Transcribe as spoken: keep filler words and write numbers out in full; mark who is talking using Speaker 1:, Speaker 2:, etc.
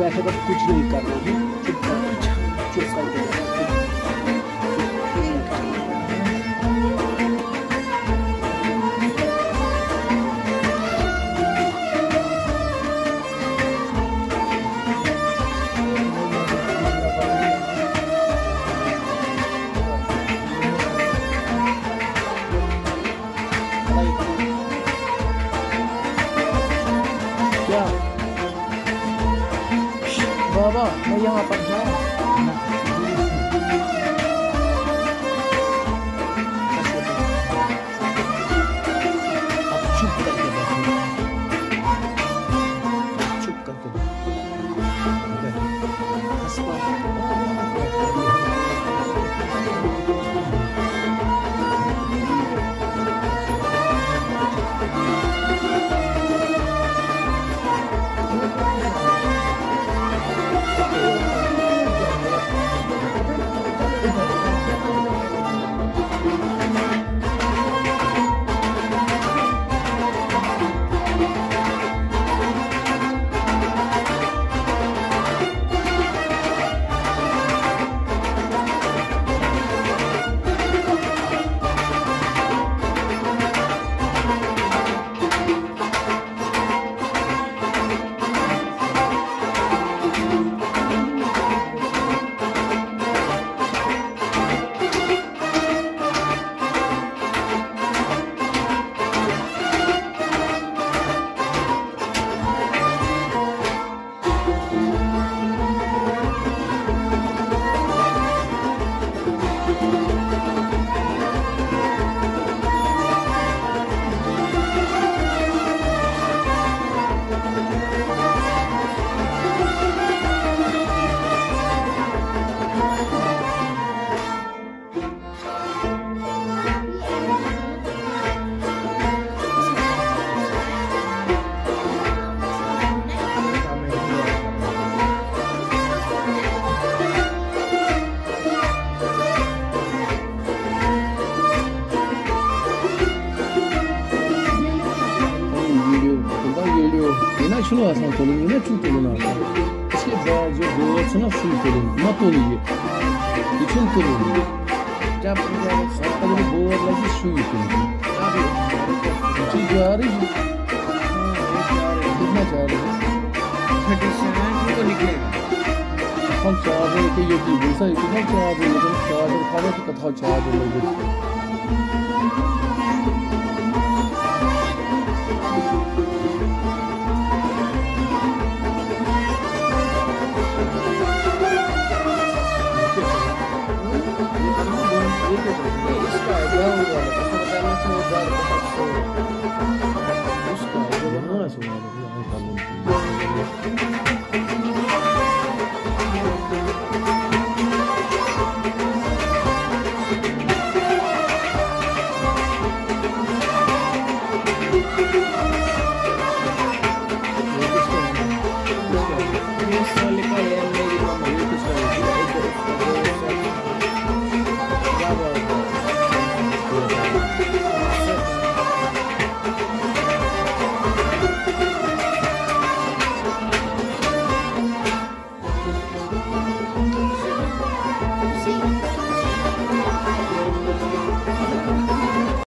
Speaker 1: बैठे बस कुछ नहीं करना है, चुप कर चुप कर क्या बाबा मैं यहाँ पर जाऊँ अब चुप करके बैठो, चुप करके şunu asan tolun yine çünkü tolun arka. İşte bazı boğazına şunu tolun, ne tolun bütün tolun. जब अगर बोर लगी सुई तolun. चीज आ रही है, कितना जा रही है? थर्टी सेवन को निकलेगा. हम चार के ये की बोलता है कि हम चार लेकिन चार खाने की कथा चार लगे. इसका आइडिया होगा ना कैसे बताना चाहिए जार बहुत सो उसका आइडिया बनाना चाहिए